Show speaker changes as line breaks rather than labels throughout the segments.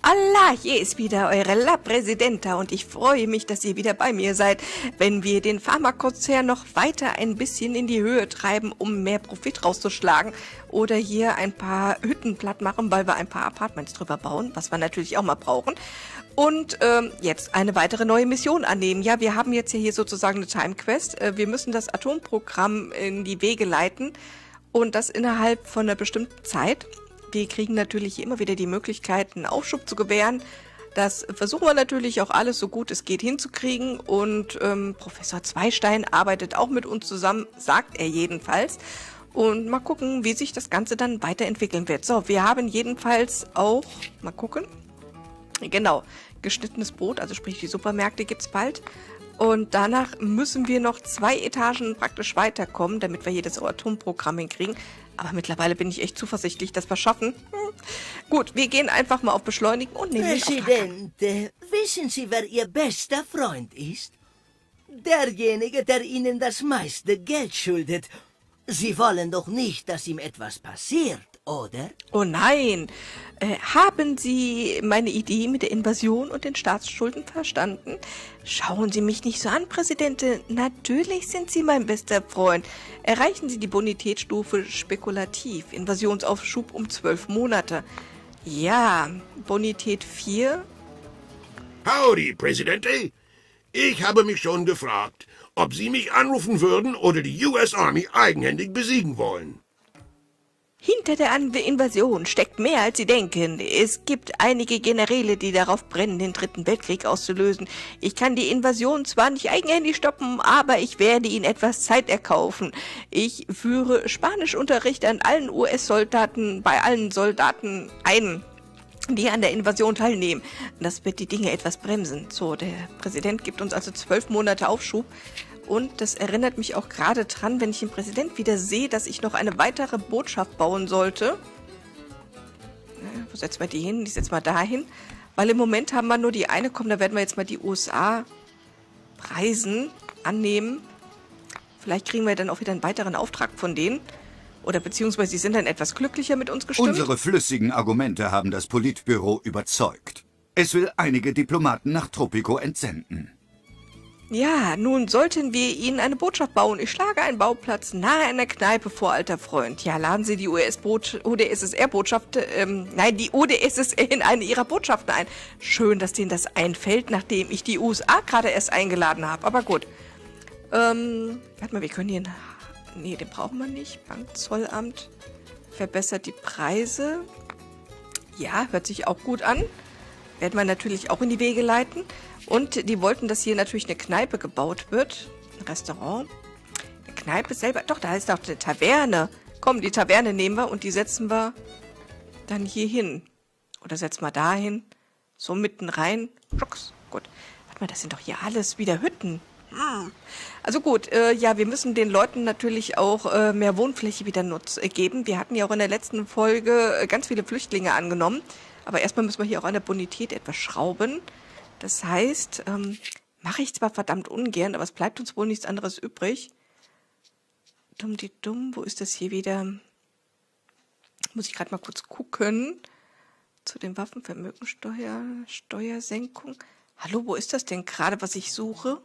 Allah, hier ist wieder eure La Presidenta und ich freue mich, dass ihr wieder bei mir seid, wenn wir den Pharmakonzern noch weiter ein bisschen in die Höhe treiben, um mehr Profit rauszuschlagen oder hier ein paar Hütten platt machen, weil wir ein paar Apartments drüber bauen, was wir natürlich auch mal brauchen. Und jetzt eine weitere neue Mission annehmen. Ja, wir haben jetzt hier sozusagen eine Time Quest. Wir müssen das Atomprogramm in die Wege leiten und das innerhalb von einer bestimmten Zeit. Wir kriegen natürlich immer wieder die Möglichkeit, einen Aufschub zu gewähren. Das versuchen wir natürlich auch alles so gut es geht hinzukriegen. Und Professor Zweistein arbeitet auch mit uns zusammen, sagt er jedenfalls. Und mal gucken, wie sich das Ganze dann weiterentwickeln wird. So, wir haben jedenfalls auch, mal gucken, genau, geschnittenes Brot, also sprich die Supermärkte gibt's bald. Und danach müssen wir noch 2 Etagen praktisch weiterkommen, damit wir hier das Atomprogramm hinkriegen. Aber mittlerweile bin ich echt zuversichtlich, dass wir schaffen. Gut, wir gehen einfach mal auf Beschleunigen und nehmen den Auftrag an.
Präsident, wissen Sie, wer Ihr bester Freund ist? Derjenige, der Ihnen das meiste Geld schuldet. Sie wollen doch nicht, dass ihm etwas passiert, oder?
Oh nein! Haben Sie meine Idee mit der Invasion und den Staatsschulden verstanden? Schauen Sie mich nicht so an, Präsidentin. Natürlich sind Sie mein bester Freund. Erreichen Sie die Bonitätsstufe spekulativ. Invasionsaufschub um 12 Monate. Ja, Bonität 4.
Howdy, Presidente. Ich habe mich schon gefragt, ob Sie mich anrufen würden oder die US Army eigenhändig besiegen wollen.
Hinter der Invasion steckt mehr, als Sie denken. Es gibt einige Generäle, die darauf brennen, den 3. Weltkrieg auszulösen. Ich kann die Invasion zwar nicht eigenhändig stoppen, aber ich werde Ihnen etwas Zeit erkaufen. Ich führe Spanischunterricht an allen US-Soldaten, bei allen Soldaten ein, die an der Invasion teilnehmen. Das wird die Dinge etwas bremsen. So, der Präsident gibt uns also 12 Monate Aufschub. Und das erinnert mich auch gerade dran, wenn ich den Präsident wieder sehe, dass ich noch eine weitere Botschaft bauen sollte. Wo setzen wir die hin? Die setzen wir da hin. Weil im Moment haben wir nur die eine. Komm, da werden wir jetzt mal die USA Preisen annehmen. Vielleicht kriegen wir dann auch wieder einen weiteren Auftrag von denen. Oder beziehungsweise sie sind dann etwas glücklicher mit uns gestimmt.
Unsere flüssigen Argumente haben das Politbüro überzeugt. Es will einige Diplomaten nach Tropico entsenden.
Ja, nun sollten wir Ihnen eine Botschaft bauen. Ich schlage einen Bauplatz nahe einer Kneipe vor, alter Freund. Ja, laden Sie die OdSSR-Botschaft, die OdSSR in eine Ihrer Botschaften ein. Schön, dass denen das einfällt, nachdem ich die USA gerade erst eingeladen habe. Aber gut. Warte mal, wir können hier... Nee, den brauchen wir nicht. Bankzollamt verbessert die Preise. Ja, hört sich auch gut an. Werden wir natürlich auch in die Wege leiten. Und die wollten, dass hier natürlich eine Kneipe gebaut wird. Ein Restaurant. Eine Kneipe selber. Doch, da ist doch eine Taverne. Komm, die Taverne nehmen wir und die setzen wir dann hier hin. Oder setzen wir da hin. So mitten rein. Schucks. Gut. Warte mal, das sind doch hier alles wieder Hütten. Also gut, ja, wir müssen den Leuten natürlich auch mehr Wohnfläche wieder geben. Wir hatten ja auch in der letzten Folge ganz viele Flüchtlinge angenommen. Aber erstmal müssen wir hier auch an der Bonität etwas schrauben. Das heißt, mache ich zwar verdammt ungern, aber es bleibt uns wohl nichts anderes übrig. Dumm, wo ist das hier wieder? Muss ich gerade mal kurz gucken. Zu den Waffenvermögensteuer, Steuersenkung. Hallo, wo ist das denn gerade, was ich suche?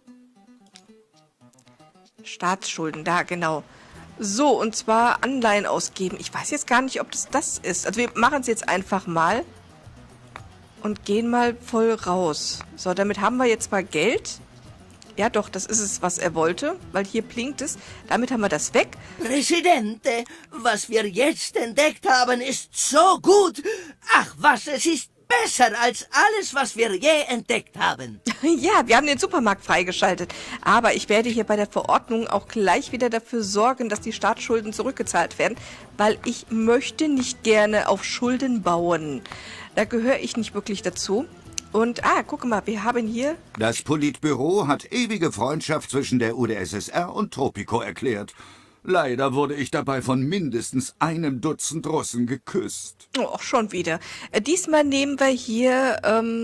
Staatsschulden, da, genau. So, und zwar Anleihen ausgeben. Ich weiß jetzt gar nicht, ob das ist. Also wir machen es jetzt einfach mal. Und gehen mal voll raus. So, damit haben wir jetzt mal Geld. Ja doch, das ist es, was er wollte. Weil hier blinkt es. Damit haben wir das weg.
Präsidente, was wir jetzt entdeckt haben, ist so gut. Ach was, es ist besser als alles, was wir je entdeckt haben.
Ja, wir haben den Supermarkt freigeschaltet. Aber ich werde hier bei der Verordnung auch gleich wieder dafür sorgen, dass die Staatsschulden zurückgezahlt werden. Weil ich möchte nicht gerne auf Schulden bauen. Da gehöre ich nicht wirklich dazu. Und, guck mal, wir haben hier...
Das Politbüro hat ewige Freundschaft zwischen der UdSSR und Tropico erklärt. Leider wurde ich dabei von mindestens einem Dutzend Russen geküsst.
Oh, auch schon wieder. Diesmal nehmen wir hier,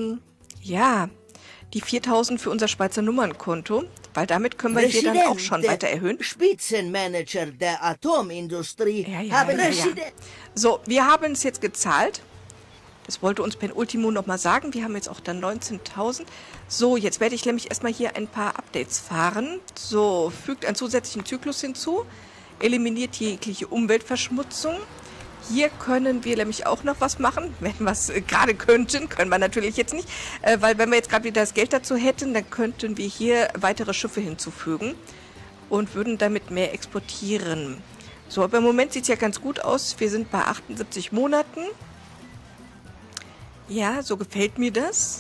die 4.000 für unser Schweizer Nummernkonto. Weil damit können wir hier dann auch schon weiter erhöhen.
Spitzenmanager der Atomindustrie
So, wir haben es jetzt gezahlt. Das wollte uns Penultimo nochmal sagen. Wir haben jetzt auch dann 19.000. So, jetzt werde ich nämlich erstmal hier ein paar Updates fahren. So, fügt einen zusätzlichen Zyklus hinzu. Eliminiert jegliche Umweltverschmutzung. Hier können wir nämlich auch noch was machen. Wenn wir es gerade könnten, können wir natürlich jetzt nicht. Weil wenn wir jetzt gerade wieder das Geld dazu hätten, dann könnten wir hier weitere Schiffe hinzufügen. Und würden damit mehr exportieren. So, aber im Moment sieht es ja ganz gut aus. Wir sind bei 78 Monaten. Ja, so gefällt mir das.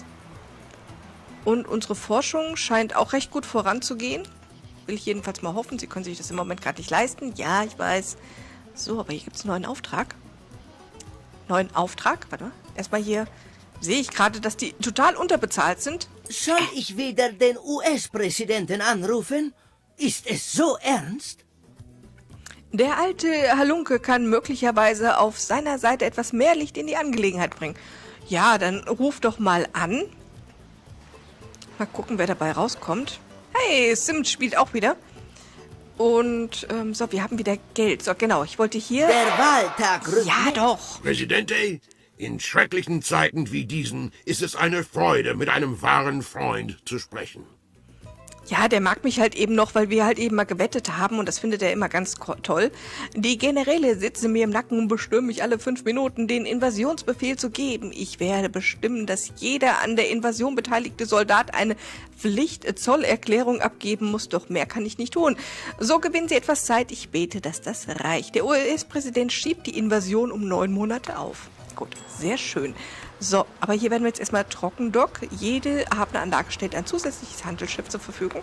Und unsere Forschung scheint auch recht gut voranzugehen. Will ich jedenfalls mal hoffen. Sie können sich das im Moment gerade nicht leisten. Ja, ich weiß. So, aber hier gibt es einen neuen Auftrag. Neuen Auftrag? Warte mal. Erstmal hier sehe ich gerade, dass die total unterbezahlt sind.
Soll ich wieder den US-Präsidenten anrufen? Ist es so ernst?
Der alte Halunke kann möglicherweise auf seiner Seite etwas mehr Licht in die Angelegenheit bringen. Ja, dann ruf doch mal an. Mal gucken, wer dabei rauskommt. Hey, Sims spielt auch wieder. Und, so, wir haben wieder Geld. So, genau, ich wollte hier...
Der Wahltag rückt.
Ja, doch.
Präsidente, in schrecklichen Zeiten wie diesen ist es eine Freude, mit einem wahren Freund zu sprechen.
Ja, der mag mich halt eben noch, weil wir halt eben mal gewettet haben und das findet er immer ganz toll. Die Generäle sitzen mir im Nacken und bestimmen mich alle 5 Minuten, den Invasionsbefehl zu geben. Ich werde bestimmen, dass jeder an der Invasion beteiligte Soldat eine Pflichtzollerklärung abgeben muss, doch mehr kann ich nicht tun. So gewinnen Sie etwas Zeit, ich bete, dass das reicht. Der US-Präsident schiebt die Invasion um 9 Monate auf. Gut, sehr schön. So, aber hier werden wir jetzt erstmal Trockendock. Jede erhabene Anlage stellt ein zusätzliches Handelsschiff zur Verfügung.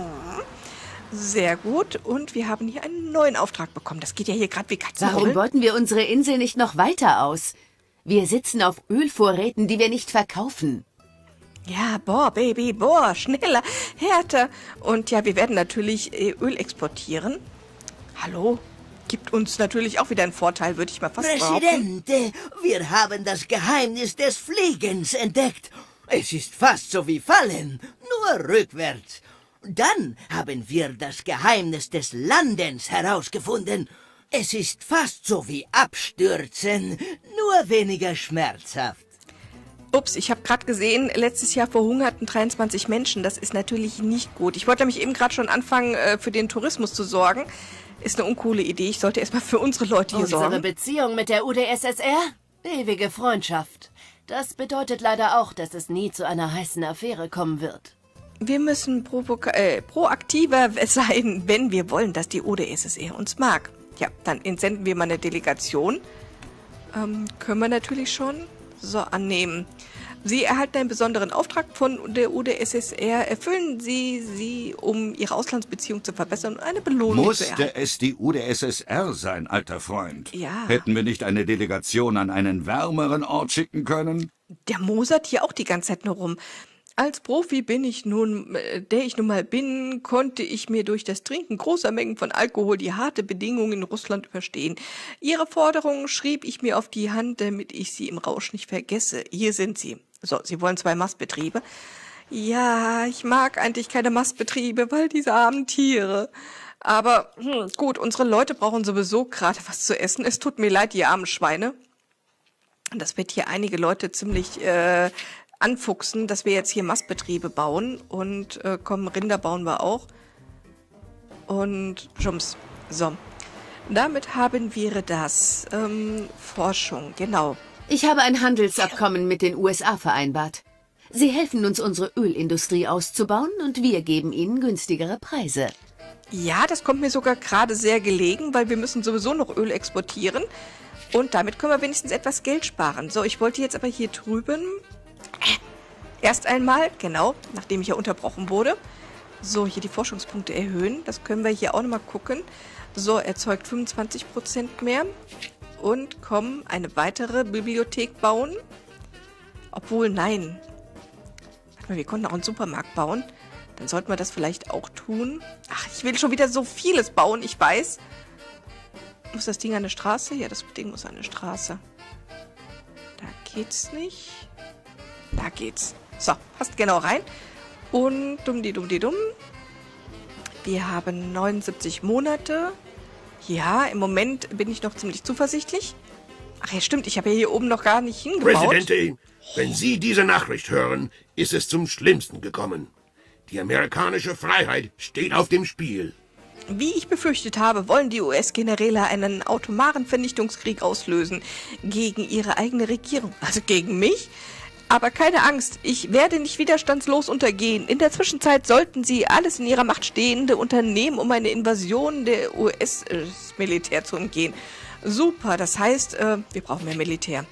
Sehr gut. Und wir haben hier einen neuen Auftrag bekommen. Das geht ja hier gerade wie Katzenrollen.
Warum beuten wir unsere Insel nicht noch weiter aus? Wir sitzen auf Ölvorräten, die wir nicht verkaufen.
Ja, boah, Baby, boah, schneller, härter. Und ja, wir werden natürlich Öl exportieren. Hallo? Gibt uns natürlich auch wieder einen Vorteil, würde ich mal fast behaupten.
Präsidente, wir haben das Geheimnis des Fliegens entdeckt. Es ist fast so wie Fallen, nur rückwärts. Dann haben wir das Geheimnis des Landens herausgefunden. Es ist fast so wie Abstürzen, nur weniger schmerzhaft.
Ups, ich habe gerade gesehen, letztes Jahr verhungerten 23 Menschen. Das ist natürlich nicht gut. Ich wollte nämlich eben gerade schon anfangen, für den Tourismus zu sorgen. Ist eine uncoole Idee. Ich sollte erstmal für unsere Leute hier sorgen.
Unsere Beziehung mit der UdSSR? Ewige Freundschaft. Das bedeutet leider auch, dass es nie zu einer heißen Affäre kommen wird.
Wir müssen proaktiver sein, wenn wir wollen, dass die UdSSR uns mag. Ja, dann entsenden wir mal eine Delegation. Können wir natürlich schon. So, annehmen. Sie erhalten einen besonderen Auftrag von der UdSSR. Erfüllen Sie, um Ihre Auslandsbeziehung zu verbessern und eine Belohnung zu erhalten.
Musste es die UdSSR sein, alter Freund?
Ja.
Hätten wir nicht eine Delegation an einen wärmeren Ort schicken können?
Der mosert hier auch die ganze Zeit nur rum. Als Profi der ich nun mal bin, konnte ich mir durch das Trinken großer Mengen von Alkohol die harte Bedingungen in Russland überstehen. Ihre Forderungen schrieb ich mir auf die Hand, damit ich sie im Rausch nicht vergesse. Hier sind sie. So, Sie wollen 2 Mastbetriebe. Ja, ich mag eigentlich keine Mastbetriebe, weil diese armen Tiere. Aber gut, unsere Leute brauchen sowieso gerade was zu essen. Es tut mir leid, die armen Schweine. Das wird hier einige Leute ziemlich anfuchsen, dass wir jetzt hier Mastbetriebe bauen. Und komm, Rinder bauen wir auch. Und Jums. So. Damit haben wir das. Forschung, genau.
Ich habe ein Handelsabkommen mit den USA vereinbart. Sie helfen uns, unsere Ölindustrie auszubauen und wir geben ihnen günstigere Preise.
Ja, das kommt mir sogar gerade sehr gelegen, weil wir müssen sowieso noch Öl exportieren. Und damit können wir wenigstens etwas Geld sparen. So, ich wollte jetzt aber hier drüben erst einmal, genau, nachdem ich ja unterbrochen wurde, so, hier die Forschungspunkte erhöhen. Das können wir hier auch nochmal gucken. So, erzeugt 25% mehr. Und komm, eine weitere Bibliothek bauen. Obwohl, nein. Warte mal, wir konnten auch einen Supermarkt bauen. Dann sollten wir das vielleicht auch tun. Ach, ich will schon wieder so vieles bauen, ich weiß. Muss das Ding an eine Straße? Ja, das Ding muss an eine Straße. Da geht's nicht. Da geht's. So, passt genau rein. Und dumm. Wir haben 79 Monate. Ja, im Moment bin ich noch ziemlich zuversichtlich. Ach ja, stimmt, ich habe ja hier oben noch gar nicht hingebaut.
Präsidentin, wenn Sie diese Nachricht hören, ist es zum Schlimmsten gekommen. Die amerikanische Freiheit steht auf dem Spiel.
Wie ich befürchtet habe, wollen die US-Generäle einen atomaren Vernichtungskrieg auslösen gegen ihre eigene Regierung, also gegen mich. Aber keine Angst, ich werde nicht widerstandslos untergehen. In der Zwischenzeit sollten sie alles in ihrer Macht Stehende unternehmen, um eine Invasion der US-Militär zu umgehen. Super, das heißt, wir brauchen mehr Militär.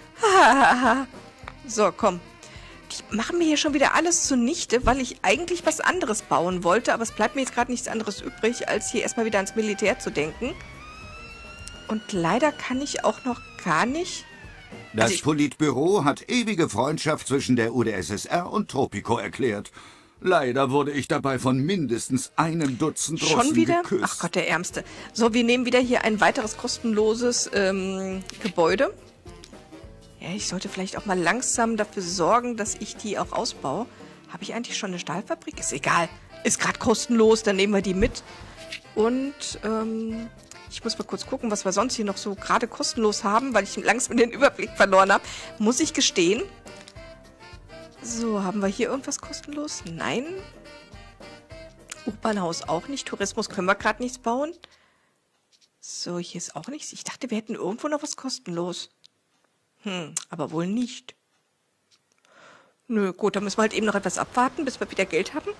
So, komm. Die machen mir hier schon wieder alles zunichte, weil ich eigentlich was anderes bauen wollte. Aber es bleibt mir jetzt gerade nichts anderes übrig, als hier erstmal wieder ans Militär zu denken. Und leider kann ich auch noch gar nicht...
Das Politbüro hat ewige Freundschaft zwischen der UdSSR und Tropico erklärt. Leider wurde ich dabei von mindestens einem Dutzend Russen
schon wieder?
geküsst.
Ach Gott, der Ärmste. So, wir nehmen wieder hier ein weiteres kostenloses Gebäude. Ja, ich sollte vielleicht auch mal langsam dafür sorgen, dass ich die auch ausbaue. Habe ich eigentlich schon eine Stahlfabrik? Ist egal. Ist gerade kostenlos, dann nehmen wir die mit. Und ich muss mal kurz gucken, was wir sonst hier noch so gerade kostenlos haben, weil ich langsam den Überblick verloren habe. Muss ich gestehen. So, haben wir hier irgendwas kostenlos? Nein. Hochbahnhaus auch nicht. Tourismus können wir gerade nichts bauen. So, hier ist auch nichts. Ich dachte, wir hätten irgendwo noch was kostenlos. Aber wohl nicht. Nö, gut, dann müssen wir halt eben noch etwas abwarten, bis wir wieder Geld haben.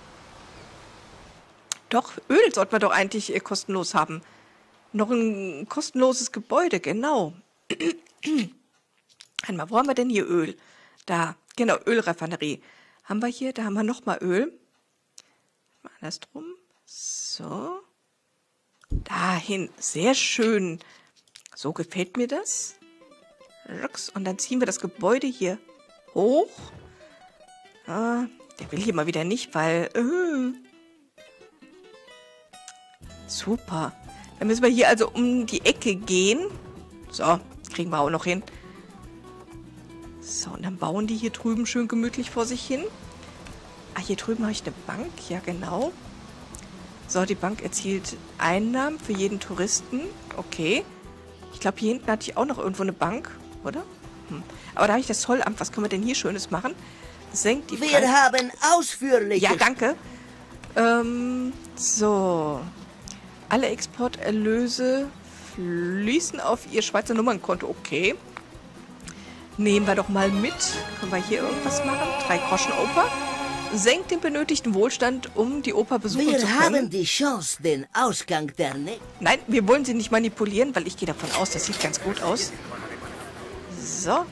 Doch, Öl sollten wir doch eigentlich kostenlos haben. Noch ein kostenloses Gebäude, genau. Einmal, wo haben wir denn hier Öl? Da, genau, Ölraffinerie. Haben wir hier, da haben wir nochmal Öl. Mal andersrum. So. Dahin, sehr schön. So gefällt mir das. Und dann ziehen wir das Gebäude hier hoch. Der will hier mal wieder nicht, weil... Super. Dann müssen wir hier also um die Ecke gehen. So, kriegen wir auch noch hin. So, und dann bauen die hier drüben schön gemütlich vor sich hin. Ah, hier drüben habe ich eine Bank. Ja, genau. So, die Bank erzielt Einnahmen für jeden Touristen. Okay. Ich glaube, hier hinten hatte ich auch noch irgendwo eine Bank, oder? Aber da habe ich das Zollamt. Was können wir denn hier Schönes machen? Senkt die Preise.
Wir haben ausführlich...
Ja, danke. So. Alle Exporterlöse fließen auf Ihr Schweizer Nummernkonto. Okay. Nehmen wir doch mal mit. Können wir hier irgendwas machen? 3 Groschen Oper. Senkt den benötigten Wohlstand, um die Oper besuchen zu können.
Wir haben die Chance, den Ausgang der...
Nein, wir wollen sie nicht manipulieren, weil ich gehe davon aus, das sieht ganz gut aus. So.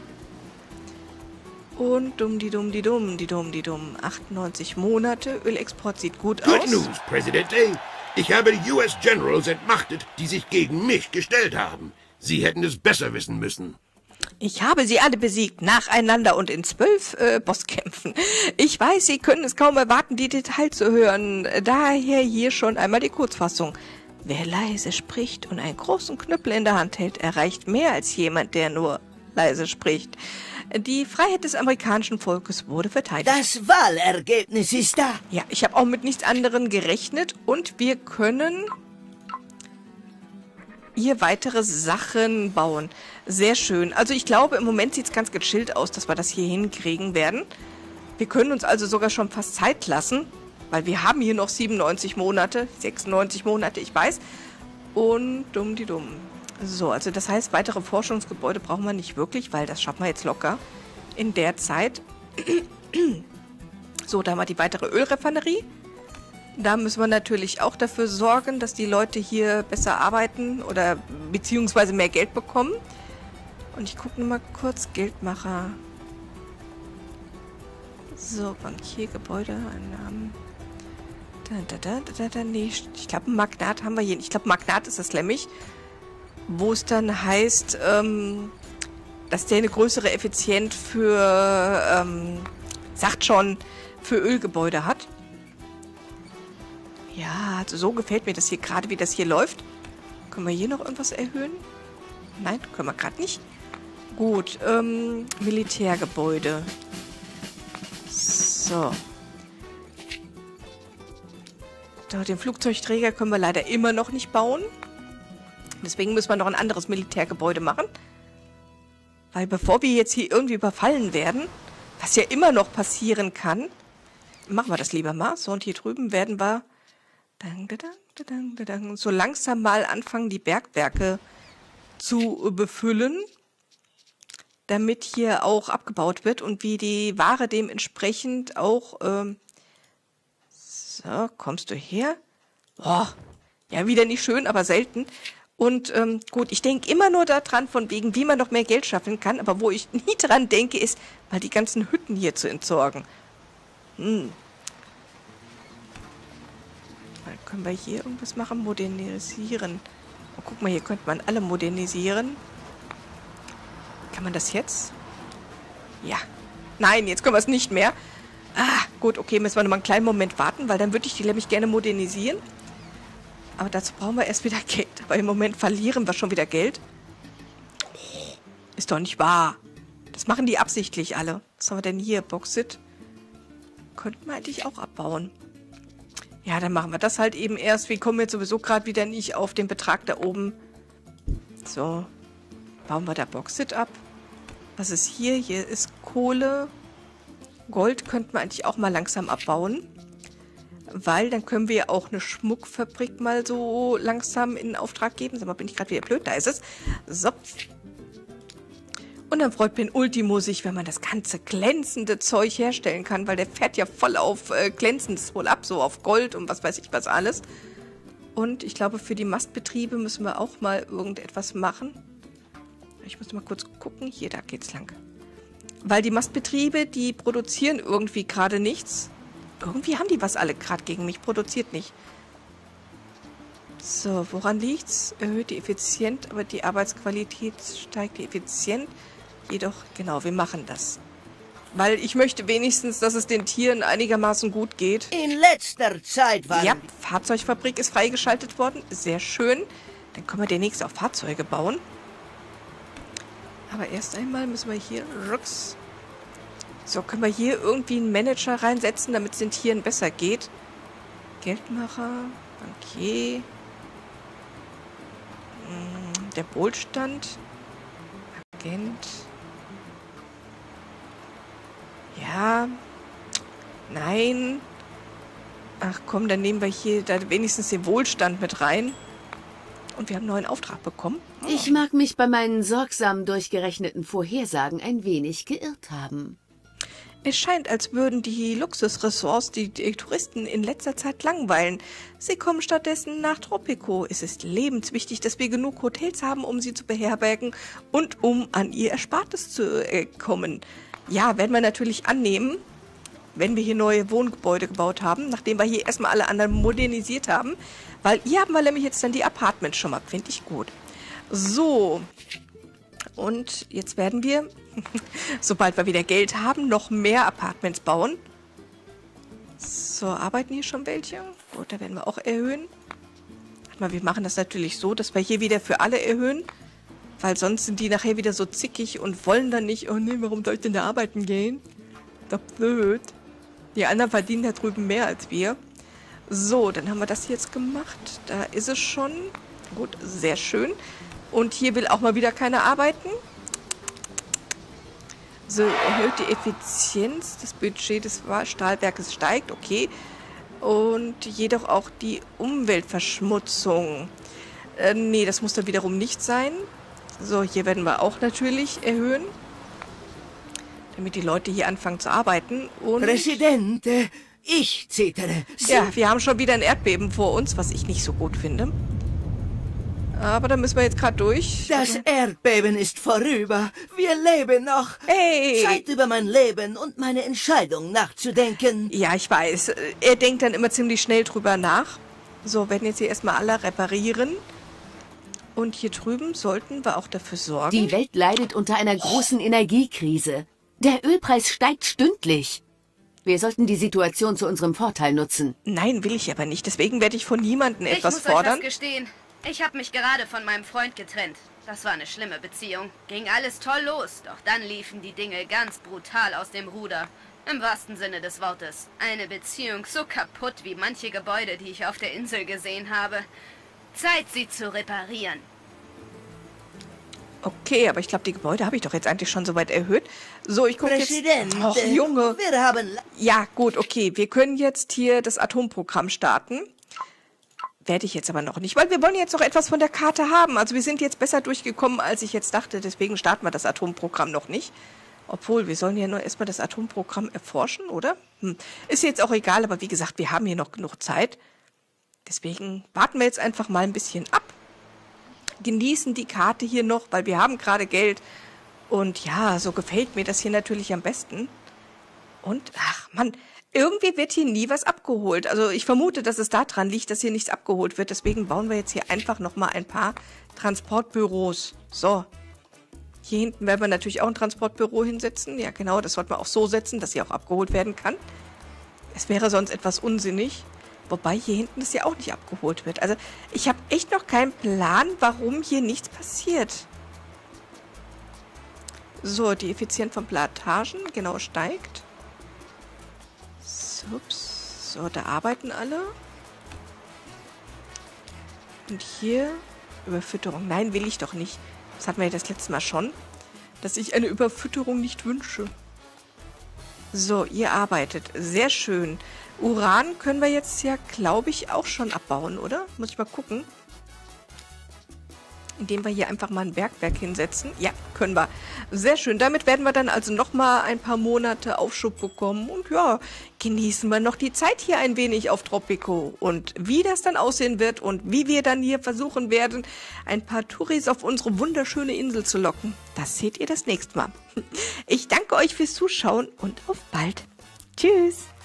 Und dumm. 98 Monate. Ölexport sieht gut
Good
aus.
news, Präsidentin. Ich habe die US Generals entmachtet, die sich gegen mich gestellt haben. Sie hätten es besser wissen müssen.
Ich habe sie alle besiegt, nacheinander und in 12 Bosskämpfen. Ich weiß, Sie können es kaum erwarten, die Details zu hören. Daher hier schon einmal die Kurzfassung. Wer leise spricht und einen großen Knüppel in der Hand hält, erreicht mehr als jemand, der nur leise spricht. Die Freiheit des amerikanischen Volkes wurde verteidigt.
Das Wahlergebnis ist da.
Ja, ich habe auch mit nichts anderem gerechnet und wir können hier weitere Sachen bauen. Sehr schön. Also ich glaube, im Moment sieht es ganz gechillt aus, dass wir das hier hinkriegen werden. Wir können uns also sogar schon fast Zeit lassen, weil wir haben hier noch 97 Monate, 96 Monate, ich weiß. Und dumm. So, also das heißt, weitere Forschungsgebäude brauchen wir nicht wirklich, weil das schaffen wir jetzt locker in der Zeit. So, da haben wir die weitere Ölraffinerie. Da müssen wir natürlich auch dafür sorgen, dass die Leute hier besser arbeiten oder beziehungsweise mehr Geld bekommen. Und ich gucke nur mal kurz, Geldmacher. So, Bankier, Gebäudeeinnahmen. Nee, ich glaube, ein Magnat haben wir hier. Ich glaube, Magnat ist das nämlich. Wo es dann heißt, dass der eine größere Effizienz für, sagt schon, für Ölgebäude hat. Ja, also so gefällt mir das hier gerade, wie das hier läuft. Können wir hier noch irgendwas erhöhen? Nein, können wir gerade nicht. Gut, Militärgebäude. So. Den Flugzeugträger können wir leider immer noch nicht bauen. Deswegen müssen wir noch ein anderes Militärgebäude machen. Weil bevor wir jetzt hier irgendwie überfallen werden, was ja immer noch passieren kann, machen wir das lieber mal. So, und hier drüben werden wir so langsam mal anfangen, die Bergwerke zu befüllen, damit hier auch abgebaut wird und wie die Ware dementsprechend auch... so, kommst du her? Boah, ja, wieder nicht schön, aber selten. Und gut, ich denke immer nur daran, von wegen, wie man noch mehr Geld schaffen kann. Aber wo ich nie dran denke, ist, mal die ganzen Hütten hier zu entsorgen. Dann können wir hier irgendwas machen? Modernisieren. Oh, guck mal, hier könnte man alle modernisieren. Kann man das jetzt? Ja. Nein, jetzt können wir es nicht mehr. Ah, gut, okay, müssen wir noch mal einen kleinen Moment warten, weil dann würde ich die nämlich gerne modernisieren. Aber dazu brauchen wir erst wieder Geld. Aber im Moment verlieren wir schon wieder Geld. Oh, ist doch nicht wahr. Das machen die absichtlich alle. Was haben wir denn hier? Bauxit. Könnten wir eigentlich auch abbauen. Ja, dann machen wir das halt eben erst. Wir kommen jetzt sowieso gerade wieder nicht auf den Betrag da oben. So. Bauen wir da Bauxit ab. Was ist hier? Hier ist Kohle. Gold könnten wir eigentlich auch mal langsam abbauen. Weil dann können wir auch eine Schmuckfabrik mal so langsam in Auftrag geben. Sag mal, bin ich gerade wieder blöd? Da ist es. So. Und dann freut Ben Ultimo sich, wenn man das ganze glänzende Zeug herstellen kann, weil der fährt ja voll auf glänzendes wohl ab, so auf Gold und was weiß ich was alles. Und ich glaube, für die Mastbetriebe müssen wir auch mal irgendetwas machen. Ich muss mal kurz gucken. Hier, da geht's lang. Weil die Mastbetriebe, die produzieren irgendwie gerade nichts. Irgendwie haben die was alle gerade gegen mich. Produziert nicht. So, woran liegt's? Erhöht die Effizienz, aber die Arbeitsqualität steigt die Effizienz. Jedoch, genau, wir machen das. Weil ich möchte wenigstens, dass es den Tieren einigermaßen gut geht.
In letzter Zeit war...
Ja, Fahrzeugfabrik ist freigeschaltet worden. Sehr schön. Dann können wir demnächst auch Fahrzeuge bauen. Aber erst einmal müssen wir hier... So, können wir hier irgendwie einen Manager reinsetzen, damit es den Tieren besser geht. Geldmacher, Bankier. Der Wohlstand. Agent. Ja. Nein. Ach komm, dann nehmen wir hier da wenigstens den Wohlstand mit rein. Und wir haben einen neuen Auftrag bekommen.
Ich mag mich bei meinen sorgsam durchgerechneten Vorhersagen ein wenig geirrt haben.
Es scheint, als würden die Luxusressorts die Touristen in letzter Zeit langweilen. Sie kommen stattdessen nach Tropico. Es ist lebenswichtig, dass wir genug Hotels haben, um sie zu beherbergen und um an ihr Erspartes zu kommen. Ja, werden wir natürlich annehmen, wenn wir hier neue Wohngebäude gebaut haben, nachdem wir hier erstmal alle anderen modernisiert haben. Weil hier haben wir nämlich jetzt dann die Apartments schon mal. Finde ich gut. So. Und jetzt werden wir, sobald wir wieder Geld haben, noch mehr Apartments bauen. So, arbeiten hier schon welche? Gut, da werden wir auch erhöhen. Warte mal, wir machen das natürlich so, dass wir hier wieder für alle erhöhen. Weil sonst sind die nachher wieder so zickig und wollen dann nicht, oh nee, warum soll ich denn da arbeiten gehen? Doch blöd. Die anderen verdienen da drüben mehr als wir. So, dann haben wir das jetzt gemacht. Da ist es schon. Gut, sehr schön. Und hier will auch mal wieder keiner arbeiten. So, erhöht die Effizienz. Das Budget des Stahlwerkes steigt, okay. Und jedoch auch die Umweltverschmutzung. Nee, das muss dann wiederum nicht sein. So, hier werden wir auch natürlich erhöhen. Damit die Leute hier anfangen zu arbeiten. Und
Präsident, ich zittere.
ja, wir haben schon wieder ein Erdbeben vor uns, was ich nicht so gut finde. Aber da müssen wir jetzt gerade durch.
Das Erdbeben ist vorüber. Wir leben noch.
Hey!
Zeit, über mein Leben und meine Entscheidung nachzudenken.
Ja, ich weiß. Er denkt dann immer ziemlich schnell drüber nach. So, werden jetzt hier erstmal alle reparieren. Und hier drüben sollten wir auch dafür sorgen.
Die Welt leidet unter einer großen Energiekrise. Der Ölpreis steigt stündlich. Wir sollten die Situation zu unserem Vorteil nutzen.
Nein, will ich aber nicht. Deswegen werde ich von niemandem etwas
Ich muss
fordern.
euch was gestehen. Ich habe mich gerade von meinem Freund getrennt. Das war eine schlimme Beziehung. Ging alles toll los, doch dann liefen die Dinge ganz brutal aus dem Ruder. Im wahrsten Sinne des Wortes. Eine Beziehung so kaputt wie manche Gebäude, die ich auf der Insel gesehen habe. Zeit, sie zu reparieren.
Okay, aber ich glaube, die Gebäude habe ich doch jetzt eigentlich schon so weit erhöht. So, ich gucke jetzt...
Präsident,
Och, Junge.
wir haben...
Ja, gut, okay. Wir können jetzt hier das Atomprogramm starten. Werde ich jetzt aber noch nicht, weil wir wollen jetzt noch etwas von der Karte haben. Also wir sind jetzt besser durchgekommen, als ich jetzt dachte. Deswegen starten wir das Atomprogramm noch nicht. Obwohl, wir sollen ja nur erstmal das Atomprogramm erforschen, oder? Ist jetzt auch egal, aber wie gesagt, wir haben hier noch genug Zeit. Deswegen warten wir jetzt einfach mal ein bisschen ab. Genießen die Karte hier noch, weil wir haben gerade Geld. Und ja, so gefällt mir das hier natürlich am besten. Und, ach Mann, irgendwie wird hier nie was abgeholt. Also ich vermute, dass es daran liegt, dass hier nichts abgeholt wird. Deswegen bauen wir jetzt hier einfach nochmal ein paar Transportbüros. So. Hier hinten werden wir natürlich auch ein Transportbüro hinsetzen. Ja genau, das sollten wir auch so setzen, dass hier auch abgeholt werden kann. Es wäre sonst etwas unsinnig. Wobei hier hinten das ja auch nicht abgeholt wird. Also ich habe echt noch keinen Plan, warum hier nichts passiert. So, die Effizienz von Plantagen genau steigt. Ups. So, da arbeiten alle. Und hier Überfütterung. Nein, will ich doch nicht. Das hatten wir ja das letzte Mal schon. Dass ich eine Überfütterung nicht wünsche. So, ihr arbeitet. Sehr schön. Uran können wir jetzt ja, glaube ich, auch schon abbauen, oder? Muss ich mal gucken. Indem wir hier einfach mal ein Bergwerk hinsetzen. Ja, können wir. Sehr schön. Damit werden wir dann also nochmal ein paar Monate Aufschub bekommen. Und ja, genießen wir noch die Zeit hier ein wenig auf Tropico. Und wie das dann aussehen wird und wie wir dann hier versuchen werden, ein paar Touris auf unsere wunderschöne Insel zu locken, das seht ihr das nächste Mal. Ich danke euch fürs Zuschauen und auf bald. Tschüss.